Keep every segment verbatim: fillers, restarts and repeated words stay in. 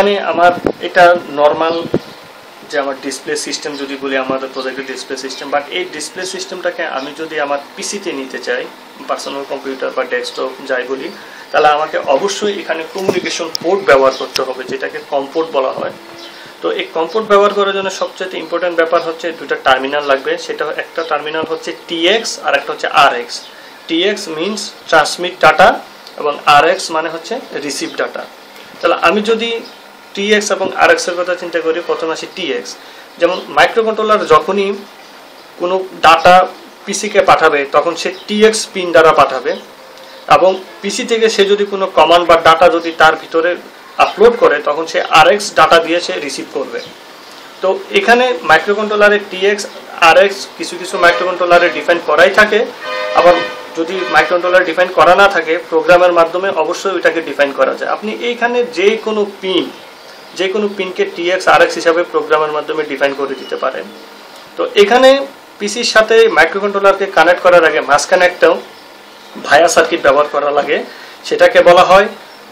এখানে আমার এটা নর্মাল যে আমার ডিসপ্লে সিস্টেম যদি বলি আমাদের প্রজেক্টের ডিসপ্লে সিস্টেম, বাট এই ডিসপ্লে সিস্টেমটাকে আমি যদি আমার পিসিতে নিতে চাই, পার্সোনাল কম্পিউটার বা ডেস্কটপ যাই বলি, তাহলে আমাকে অবশ্যই এখানে কমিউনিকেশন পোর্ট ব্যবহার করতে হবে, যেটাকে কম পোর্ট বলা হয়। তো এই কম পোর্ট ব্যবহার করার জন্য সবচেয়ে ইম্পর্টেন্ট ব্যাপার হচ্ছে দুটো টার্মিনাল লাগবে। সেটা একটা টার্মিনাল হচ্ছে টিএক্স আর একটা হচ্ছে RX. TX means transmit data এবং আরএক্স মানে হচ্ছে রিসিভ ডাটা। তাহলে আমি যদি টিএক্স এবং আরএক্স এর কথা চিন্তা করি, প্রথমে আসি টিএক্স। যেমন মাইক্রোকন্ট্রোলার যখনই কোনো ডাটা পিসিকে পাঠাবে তখন সে টিএক্স পিন দ্বারা পাঠাবে, এবং পিসি থেকে সে যদি কোনো কমান্ড বা ডাটা যদি তার ভিতরে আপলোড করে তখন সে আরএক্স ডাটা দিয়ে সে রিসিভ করবে। তো এখানে মাইক্রোকন্ট্রোলারের টিএক্স আরএক্স কিছু কিছু মাইক্রোকন্ট্রোলারে ডিফাইন করাই থাকে, আবার যদি মাইক্রোকন্ট্রোলার ডিফাইন করা না থাকে প্রোগ্রামের মাধ্যমে অবশ্যই ওইটাকে ডিফাইন করা যায়। আপনি এইখানে যে কোনো পিন যে কোনো পিনকে টিএক্স আরএক্স হিসাবে প্রোগ্রামের মাধ্যমে ডিফাইন করে দিতে পারেন। তো এখানে পিসির সাথে মাইক্রোকন্ট্রোলারকে কানেক্ট করার আগে মাঝখানে একটাও ভায়া সার্কিট ব্যবহার করা লাগে, সেটাকে বলা হয়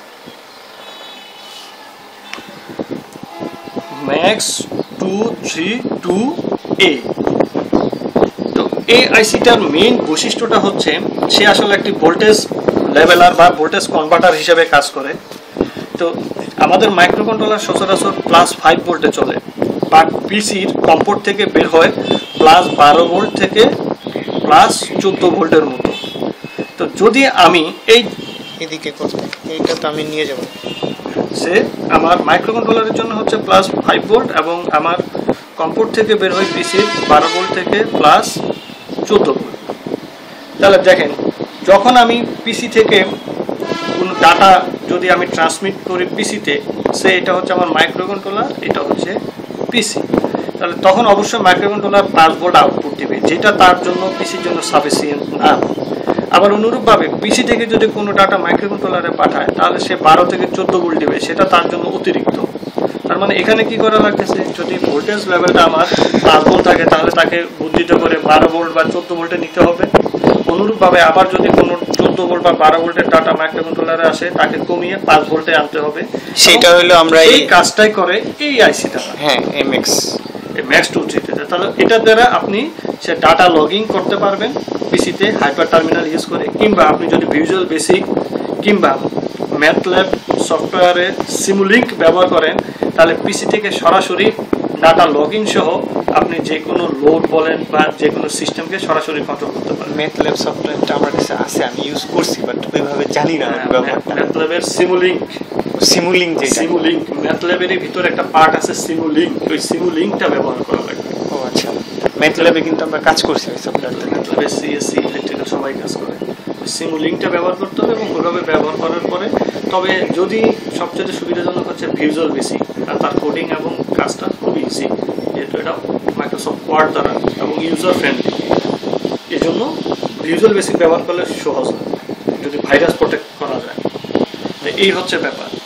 max two three two A. তো এই আইসিটার মেইন বৈশিষ্ট্যটা হচ্ছে সে আসলে একটি ভোল্টেজ লেভেলার বা ভোল্টেজ কনভার্টার হিসেবে কাজ করে। তো আমাদের মাইক্রোকন্ট্রোলার সচরাচর প্লাস ফাইভ ভোল্টে চলে, বাট পিসির কম্পোর্ট থেকে বের হয় প্লাস বারো ভোল্ট থেকে প্লাস চোদ্দো ভোল্টের মতো। তো যদি আমি এই এদিকে করতে এইটা তো আমি নিয়ে যাব, সে আমার মাইক্রোকন্ট্রোলারের জন্য হচ্ছে প্লাস ফাইভ ভোল্ট এবং আমার কম্পোর্ট থেকে বের হয় পিসির বারো ভোল্ট থেকে প্লাস চোদ্দো ভোল্ট। তাহলে দেখেন, যখন আমি পিসি থেকে কোনো ডাটা যদি আমি ট্রান্সমিট করি পিসিতে, সে এটা হচ্ছে আমার মাইক্রোকন্ট্রোলার, এটা হচ্ছে পিসি, তাহলে তখন অবশ্যই মাইক্রোকন্ট্রোলার পাঁচ ভোল্ট আউটপুট দেবে, যেটা তার জন্য পিসির জন্য সাফিসিয়েন্ট না। আবার অনুরূপভাবে পিসি থেকে যদি কোনো ডাটা মাইক্রোকন্ট্রোলারে পাঠায় তাহলে সে বারো থেকে চোদ্দো ভোল্ট দেবে, সেটা তার জন্য অতিরিক্ত। তার মানে এখানে কি করা লাগতেছে, যদি ভোল্টেজ লেভেলটা আমার পাঁচ ভোল্ট থাকে তাহলে তাকে বুদ্ধিত করে বারো ভোল্ট বা চোদ্দো ভোল্টে নিতে হবে। অনুরূপভাবে আবার যদি কোনো চোদ্দো ভোল্ট বা বারো ভোল্টের ডাটা মাইক্রোকন্ট্রোলারে আসে তাকে কমিয়ে পাঁচ ভোল্টে আনতে হবে। সেটা হলো আমরা এই কাজটাই করে এই আইসিটা, হ্যাঁ এমএক্স ম্যাক্স টু থ্রিতে। তাহলে এটার দ্বারা আপনি সে ডাটা লগিং করতে পারবেন পিসিতে হাইপার টার্মিনাল ইউজ করে, কিংবা আপনি যদি ভিজুয়াল বেসিক কিংবা ম্যাথল্যাব সফটওয়্যারে সিমুলিঙ্ক ব্যবহার করেন তাহলে পিসি থেকে সরাসরি ডাটা লগিং সহ আপনি যে কোনো লোড বলেন বা যে কোনো সিস্টেমকে সরাসরি কন্ট্রোল করতে পারেন। ম্যাথল্যাব সফটওয়্যারটা আমার কাছে আছে, আমি ইউজ করছি, বাট ওইভাবে জানি না ব্যবহারটা। ম্যাথল্যাবের সিমুলিঙ্ক সিমুলিঙ্ক যেটা সিমুলিঙ্ক ম্যাথল্যাবের ভিতরে একটা পার্ট আছে সিমুলিঙ্ক, ওই সিমুলিঙ্কটা ব্যবহার করা লাগবে। ও আচ্ছা, ম্যাথল্যাবে কিন্তু আমরা কাজ করছি ওই সফটওয়্যারটা। ম্যাথল্যাবে সিএসসি ইলেকট্রিক্যাল সবাই কাজ করে, সিমুলিঙ্কটা ব্যবহার করতে হবে এবং ওইভাবে ব্যবহার করার পরে, তবে যদি সবচেয়ে সুবিধাজনক হচ্ছে ভিজুয়াল বেসিক, আর তার কোডিং এবং কাজটা খুবই ইজি, যেহেতু এটা মাইক্রোসফট ওয়ার্ড দ্বারা এবং ইউজার ফ্রেন্ডলি, এই জন্য ভিজুয়াল বেসিক ব্যবহার করলে সহজ হয় যদি ভাইরাস প্রোটেক্ট করা যায়। এই হচ্ছে ব্যাপার।